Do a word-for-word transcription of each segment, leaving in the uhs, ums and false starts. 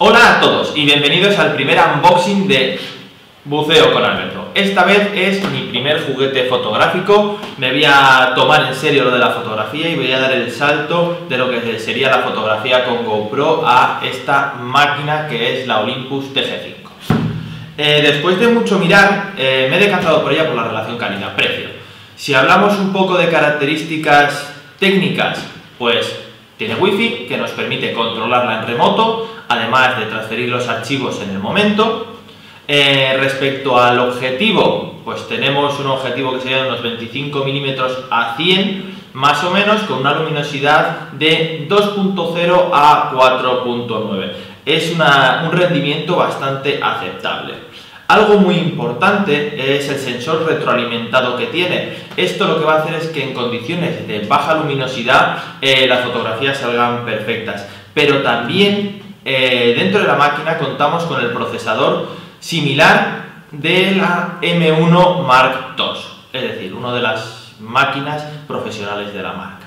Hola a todos y bienvenidos al primer unboxing de Buceo con Alberto. Esta vez es mi primer juguete fotográfico. Me voy a tomar en serio lo de la fotografía y voy a dar el salto de lo que sería la fotografía con GoPro a esta máquina que es la Olympus T G cinco. Eh, después de mucho mirar, eh, me he decantado por ella por la relación calidad-precio. Si hablamos un poco de características técnicas, pues tiene wifi que nos permite controlarla en remoto, además de transferir los archivos en el momento. Eh, respecto al objetivo, pues tenemos un objetivo que sería de unos veinticinco milímetros a cien, más o menos, con una luminosidad de dos punto cero a cuatro punto nueve. Es una, un rendimiento bastante aceptable. Algo muy importante es el sensor retroalimentado que tiene. Esto lo que va a hacer es que en condiciones de baja luminosidad eh, las fotografías salgan perfectas. Pero también eh, dentro de la máquina contamos con el procesador similar de la M uno Mark dos, es decir, una de las máquinas profesionales de la marca.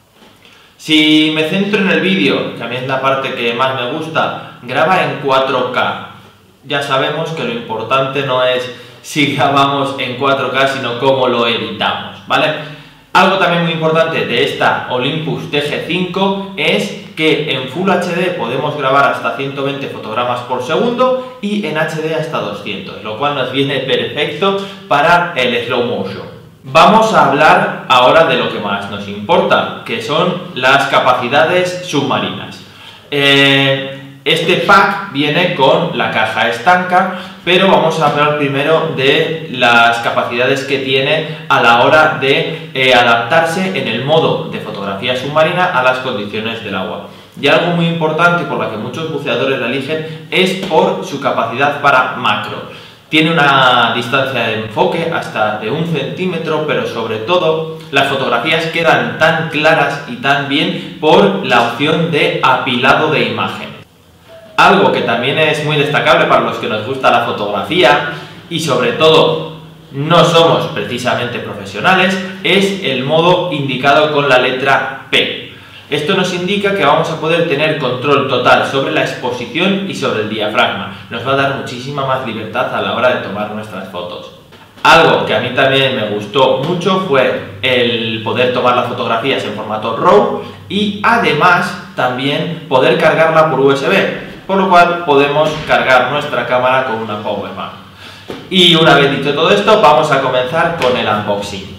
Si me centro en el vídeo, que a mí es la parte que más me gusta, graba en cuatro K. Ya sabemos que lo importante no es si grabamos en cuatro K, sino cómo lo editamos, ¿vale? Algo también muy importante de esta Olympus T G cinco es que en Full H D podemos grabar hasta ciento veinte fotogramas por segundo y en H D hasta doscientos, lo cual nos viene perfecto para el slow motion. Vamos a hablar ahora de lo que más nos importa, que son las capacidades submarinas. Eh, Este pack viene con la caja estanca, pero vamos a hablar primero de las capacidades que tiene a la hora de eh, adaptarse en el modo de fotografía submarina a las condiciones del agua. Y algo muy importante por la que muchos buceadores la eligen es por su capacidad para macro. Tiene una distancia de enfoque hasta de un centímetro, pero sobre todo las fotografías quedan tan claras y tan bien por la opción de apilado de imagen. Algo que también es muy destacable para los que nos gusta la fotografía y sobre todo no somos precisamente profesionales es el modo indicado con la letra P. Esto nos indica que vamos a poder tener control total sobre la exposición y sobre el diafragma. Nos va a dar muchísima más libertad a la hora de tomar nuestras fotos. Algo que a mí también me gustó mucho fue el poder tomar las fotografías en formato RAW y además también poder cargarla por U S B. Por lo cual podemos cargar nuestra cámara con una power bank. Y una vez dicho todo esto, vamos a comenzar con el unboxing.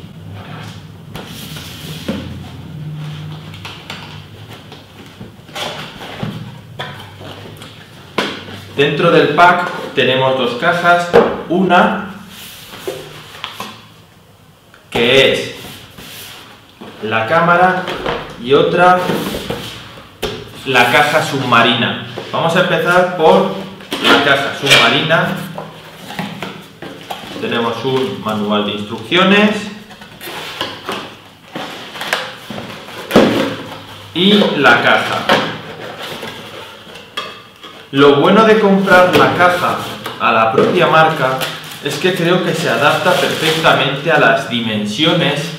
Dentro del pack tenemos dos cajas, una que es la cámara y otra la caja submarina. Vamos a empezar por la caja submarina. Tenemos un manual de instrucciones y la caja. Lo bueno de comprar la caja a la propia marca es que creo que se adapta perfectamente a las dimensiones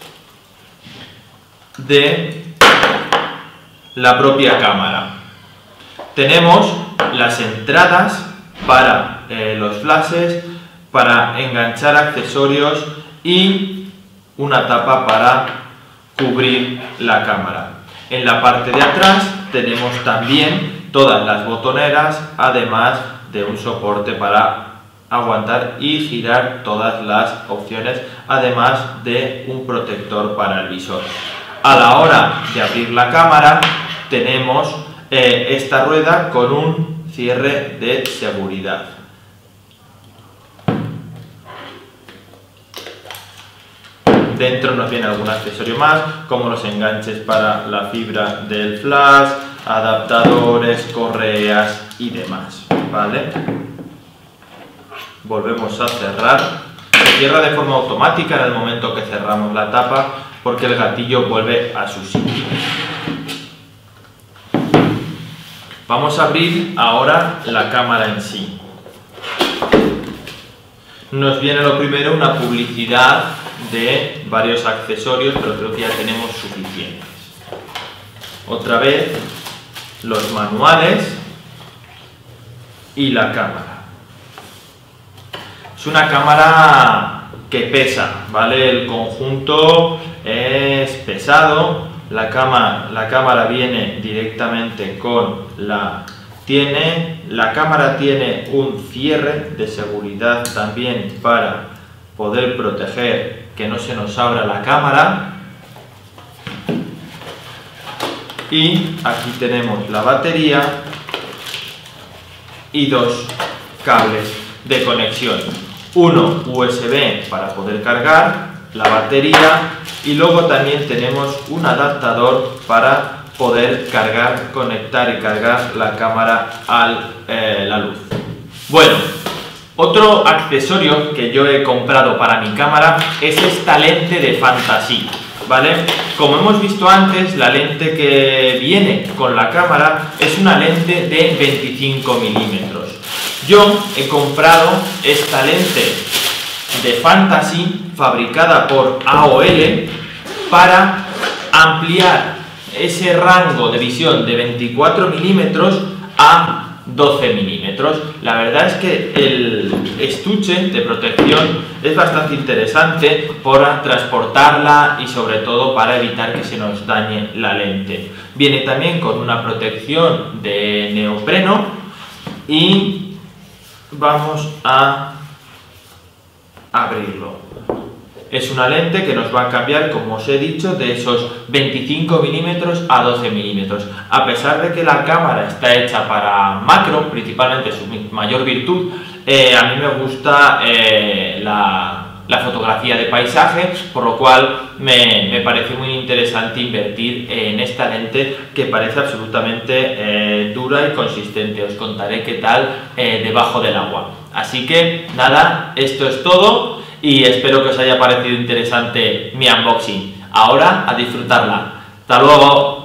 de la propia cámara. Tenemos las entradas para eh, los flashes, para enganchar accesorios y una tapa para cubrir la cámara. En la parte de atrás tenemos también todas las botoneras, además de un soporte para aguantar y girar todas las opciones, además de un protector para el visor. A la hora de abrir la cámara tenemos eh, esta rueda con un cierre de seguridad. Dentro nos viene algún accesorio más, como los enganches para la fibra del flash, adaptadores, correas y demás, ¿vale? Volvemos a cerrar. Se cierra de forma automática en el momento que cerramos la tapa porque el gatillo vuelve a su sitio. Vamos a abrir ahora la cámara en sí. Nos viene lo primero una publicidad de varios accesorios, pero creo que ya tenemos suficientes. Otra vez los manuales y la cámara. Es una cámara que pesa, ¿vale? El conjunto es pesado. La cámara, la cámara viene directamente con la... Tiene, la cámara tiene un cierre de seguridad también para poder proteger que no se nos abra la cámara. Y aquí tenemos la batería y dos cables de conexión. Uno U S B para poder cargar la batería y luego también tenemos un adaptador para poder cargar, conectar y cargar la cámara a eh, la luz. Bueno, otro accesorio que yo he comprado para mi cámara es esta lente de Fantasy, ¿vale? Como hemos visto antes, la lente que viene con la cámara es una lente de veinticinco milímetros. Yo he comprado esta lente de Fantasy fabricada por A O L para ampliar ese rango de visión de veinticuatro milímetros a doce milímetros. La verdad es que el estuche de protección es bastante interesante para transportarla y sobre todo para evitar que se nos dañe la lente. Viene también con una protección de neopreno y vamos a abrirlo. Es una lente que nos va a cambiar, como os he dicho, de esos veinticinco milímetros a doce milímetros. A pesar de que la cámara está hecha para macro, principalmente su mayor virtud, eh, a mí me gusta eh, la, la fotografía de paisaje, por lo cual me, me parece muy interesante invertir en esta lente que parece absolutamente eh, dura y consistente. Os contaré qué tal eh, debajo del agua. Así que nada, esto es todo. Y espero que os haya parecido interesante mi unboxing. Ahora a disfrutarla. ¡Hasta luego!